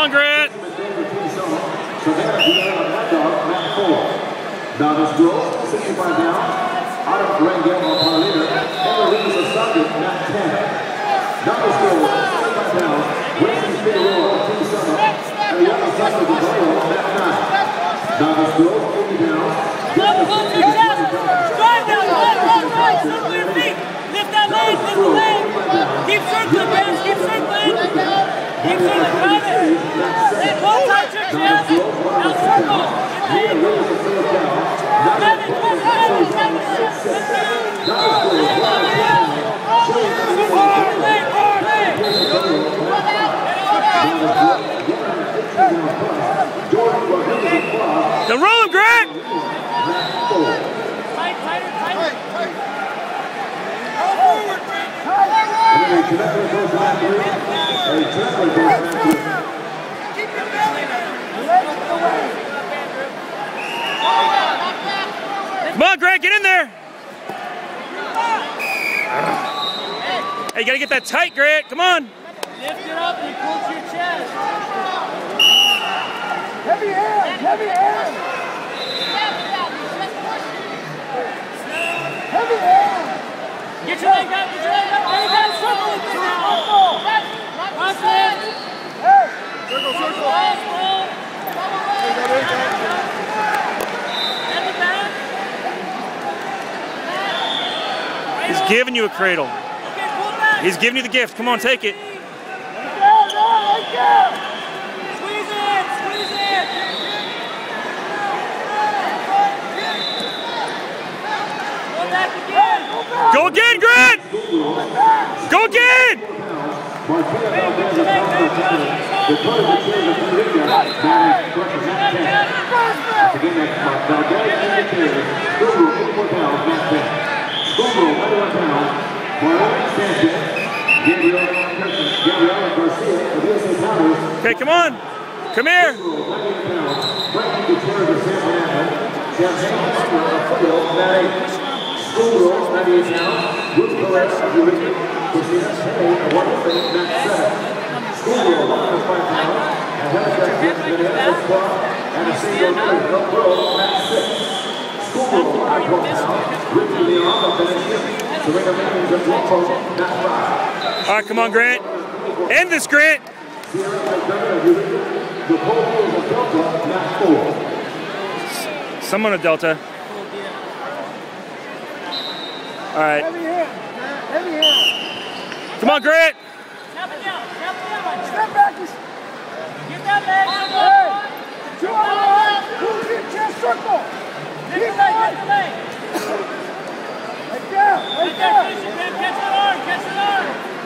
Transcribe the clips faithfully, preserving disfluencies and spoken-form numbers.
on, Grant. So there we have a hot dog, Matt four. Novice girls, sixty-five pounds. Out of Rangel Paulina. Eloise Asante, Matt ten. Novice girls, sixty-five pounds. Wesley Figueroa, Team Summer. And the other side of the ball, Matt nine. Novice girls, eighty pounds. Drive down, right, right, right. Circle your feet. Lift that leg, lift the leg. Keep circling, man. Keep circling. Keep circling, drive it. Hold tight your chest. Now circle. Get the leg. Grab it, grab it, grab it, grab it. Forward leg, forward leg. Now roll him, Grant. Tight, tighter, tighter. Come on, Grant, get in there. Hey, you gotta get that tight, Grant. Come on. Lift it up and pull to your chest. Heavy hand, heavy hand. Heavy hand. Get your leg up, get your leg up. Hey, you gotta circle with this now. Cross it. Hey, circle, circle. And the back. He's giving you a cradle. Okay, pull back. He's giving you the gift. Come on, take it. Let go, let go. Squeeze it, squeeze it. Go back again. Go again, Grant. Go again. Okay, come on. Come here. All right, come on, Grant. End this, Grant. Some on a delta. All right. Heavy hand, heavy hand. Come on, Grant. Snap it down, snap it down. Step back. Just, Get that leg. hey, two on the line. Pull to your chest, circle. Get the leg, get the leg. Like that, like Get that that. finish, man. Catch that arm, catch that arm.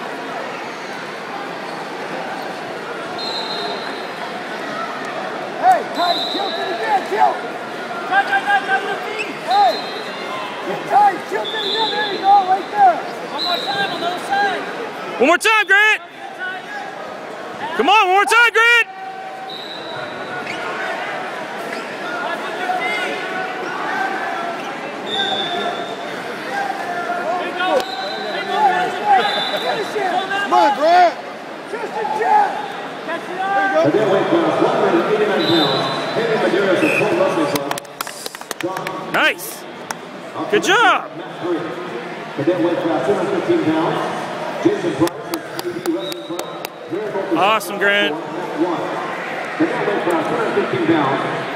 Hey, tight, tilt it again, tilt. Try, try, try, try with the feet. Hey, get tight, tilt it again. There you go, right there. One more time on the other side. One more time, Grant. Get tight. Come on, one more time, Grant. Try with your feet. There you go. There you go. Finish it. Pull that Come on, up. Grant. Chest and chest. Catch the arm. Again, weight class, one hundred eighty-nine pounds. Henry Maderas of Full Wrestling Club. Nice. Good job. Cadet weight class, two hundred fifteen pounds. Jason Price of T V Wrestling Club. Awesome, Grant. Cadet weight class, two hundred fifteen pounds.